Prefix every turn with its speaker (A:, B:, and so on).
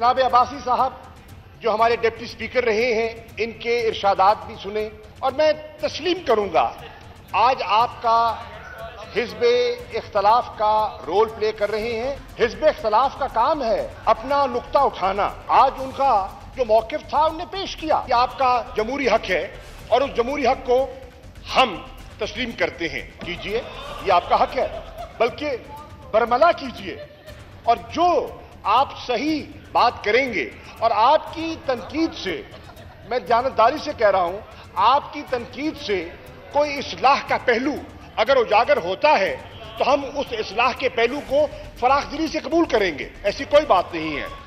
A: जनाब अब्बासी साहब जो हमारे डिप्टी स्पीकर रहे हैं, इनके इरशादात भी सुने और मैं तस्लीम करूंगा आज आपका हिज़्ब इख्तलाफ का रोल प्ले कर रहे हैं। हिज़्ब इख्तलाफ का काम है अपना नुक्ता उठाना। आज उनका जो मौक़िफ़ था उन्होंने पेश किया कि आपका जमहूरी हक है और उस जमहूरी हक को हम तस्लीम करते हैं। कीजिए, ये आपका हक है, बल्कि बरमला कीजिए और जो आप सही बात करेंगे और आपकी तनकीद से, मैं जानबदारी से कह रहा हूं, आपकी तनकीद से कोई इस्लाह का पहलू अगर उजागर होता है तो हम उस इस्लाह के पहलू को फराखदिली से कबूल करेंगे। ऐसी कोई बात नहीं है।